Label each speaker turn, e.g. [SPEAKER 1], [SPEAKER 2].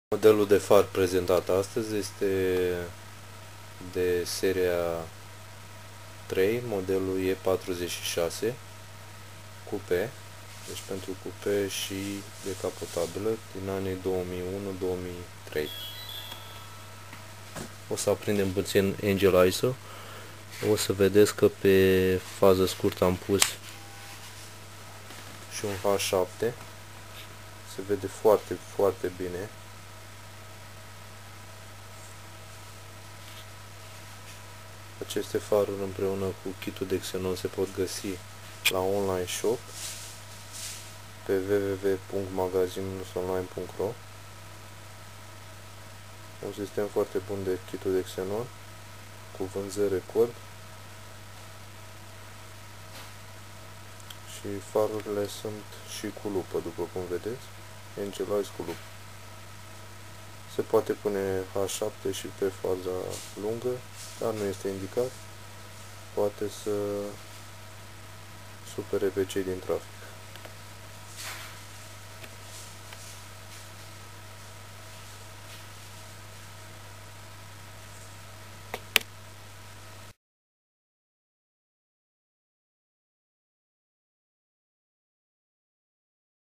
[SPEAKER 1] Modelul de far prezentat astăzi este de seria 3, modelul E46 Coupe, deci pentru coupe și decapotabilă din anii 2001-2003. O să aprindem puțin Angel ISO. O să vedeți că pe fază scurtă am pus și un H7. Se vede foarte, foarte bine. Aceste faruri împreună cu kitul de xenon se pot găsi la online shop pe www.magazin-online.ro. Un sistem foarte bun de kitul de xenon cu vânzări record și farurile sunt și cu lupă, după cum vedeți, Angel Eyes cu lupă. Se poate pune H7 și pe faza lungă, dar nu este indicat, poate să supere pe cei din trafic.